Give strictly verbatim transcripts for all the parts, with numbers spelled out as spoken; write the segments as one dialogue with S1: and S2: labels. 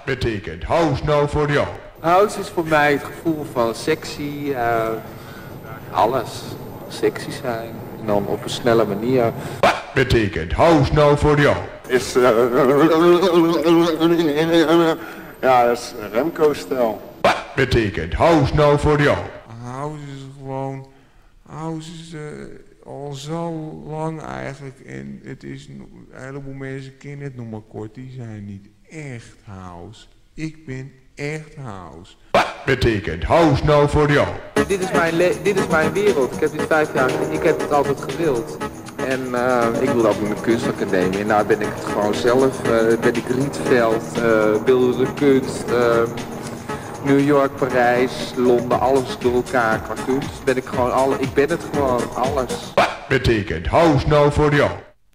S1: betekent house nou voor jou?
S2: House is voor mij het gevoel van sexy, uh, alles. Sexy zijn. En dan op een snelle manier.
S1: Betekent house nou voor jou?
S3: Is uh, ja, dat is Remco-stijl.
S1: Betekent house nou voor jou?
S4: House is gewoon, house is uh, al zo lang eigenlijk en het is, een heleboel mensen kennen het nog maar kort, die zijn niet echt house. Ik ben echt house.
S1: Betekent house nou voor jou?
S2: Dit is mijn, le dit is mijn wereld. Ik heb dit vijf jaar, ik heb het altijd gewild. En uh, ik wilde ook in de kunstacademie. En daar ben ik het gewoon zelf. Uh, ben ik Rietveld, uh, beeldende kunst, uh, New York, Parijs, Londen, alles door elkaar qua kunst. Ben ik gewoon alle, ik ben het gewoon, alles.
S1: Betekent house nou voor jou?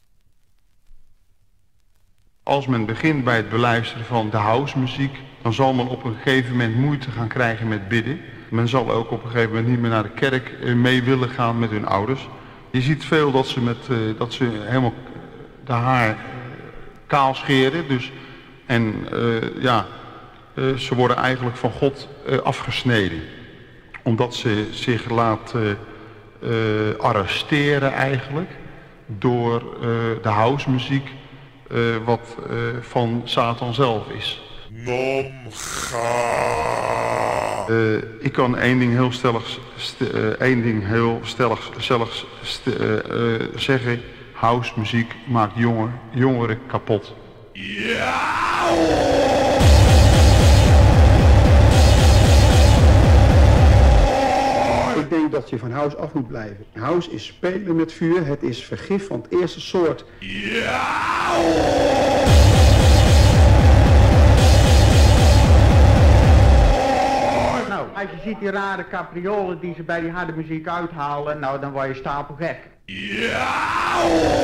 S5: Als men begint bij het beluisteren van de housemuziek, dan zal men op een gegeven moment moeite gaan krijgen met bidden. Men zal ook op een gegeven moment niet meer naar de kerk mee willen gaan met hun ouders. Je ziet veel dat ze, met, uh, dat ze helemaal de haar uh, kaal scheren. Dus, en uh, ja, uh, ze worden eigenlijk van God uh, afgesneden. Omdat ze zich laten uh, arresteren eigenlijk door uh, de housemuziek. Uh, wat uh, van Satan zelf is. Uh, ik kan één ding heel stellig, uh, één ding heel stellig, stellig uh, uh, zeggen. House muziek maakt jonger, jongeren kapot. Ja!
S6: Ik denk dat je van house af moet blijven. House is spelen met vuur, het is vergif van het eerste soort. Ja!
S7: Nou, als je ziet die rare capriolen die ze bij die harde muziek uithalen, nou dan word je stapelgek. Ja!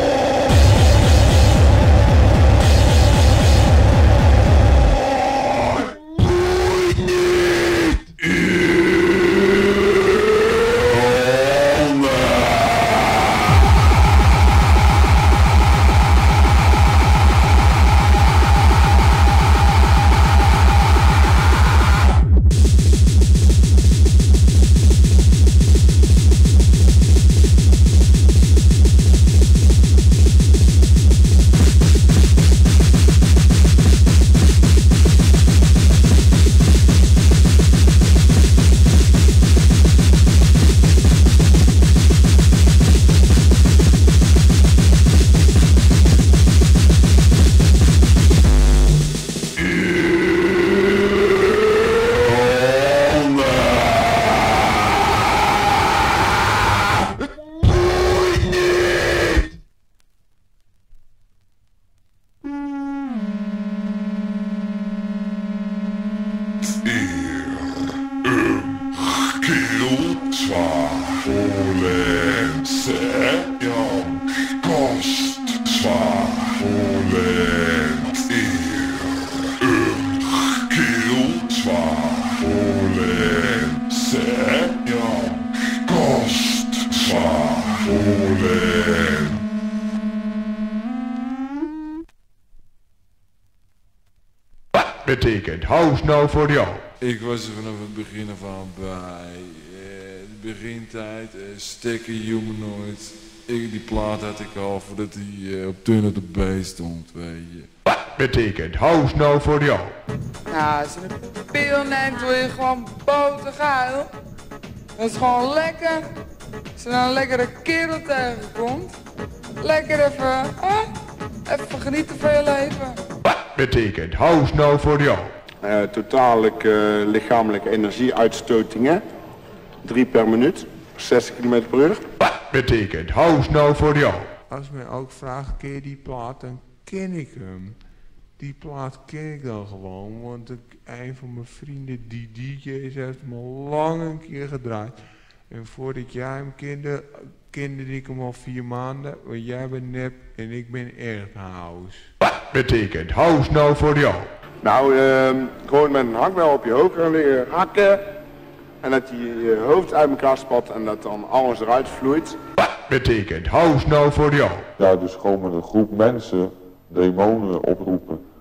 S1: Betekent house nou voor jou?
S8: Ik was er vanaf het begin af aan bij. Uh, de begintijd, uh, Stekker Humanoid. Ik, die plaat had ik al voordat hij uh, op Turn of the Bass stond, weet je.
S1: Betekent house nou voor jou?
S9: Ja, als je een pil neemt, wil je gewoon botergeil. Dat is gewoon lekker. Als je dan een lekkere kerel tegenkomt, lekker even, hè? Even genieten van je leven.
S1: Betekent house nou voor jou?
S3: Uh, totale uh, lichamelijke energieuitstotingen. Drie per minuut. zestig kilometer per uur.
S1: Betekent house nou voor jou?
S4: Als men ook vraagt, ken je die plaat, dan ken ik hem. Die plaat ken ik dan gewoon, want ik, een van mijn vrienden, die D J's, heeft hem al lang een keer gedraaid. En voordat jij hem kende, kende ik hem al vier maanden, want jij bent nep en ik ben echt house.
S1: Betekent house nou voor jou?
S3: Nou, uh, gewoon met een hakbel op je hoofd gaan liggen hakken. En dat je je hoofd uit elkaar spat en dat dan alles eruit vloeit.
S1: Betekent house nou voor jou?
S10: Ja, dus gewoon met een groep mensen demonen oproepen.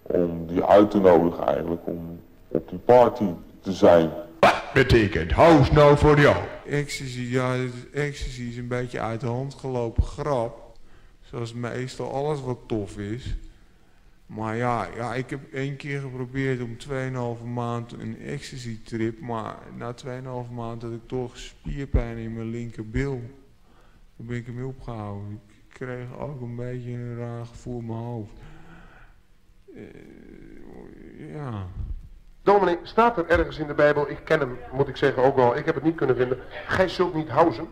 S10: om die uit te nodigen eigenlijk om op die party te zijn.
S1: Wat betekent house nou voor jou?
S4: Ecstasy, ja, ecstasy is een beetje uit de hand gelopen grap. Zoals meestal alles wat tof is. Maar ja, ja, ik heb één keer geprobeerd om tweeënhalve maand een ecstasy trip. Maar na tweeënhalve maand had ik toch spierpijn in mijn linkerbil. Toen ben ik ermee opgehouden. Ik kreeg ook een beetje een raar gevoel in mijn hoofd. Uh, ja...
S11: Dominee, staat er ergens in de Bijbel, ik ken hem, moet ik zeggen ook wel, ik heb het niet kunnen vinden, gij zult niet housen?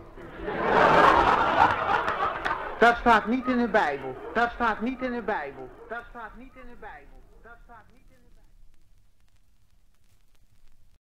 S7: Dat staat niet in de Bijbel. Dat staat niet in de Bijbel. Dat staat niet in de Bijbel. Dat staat niet...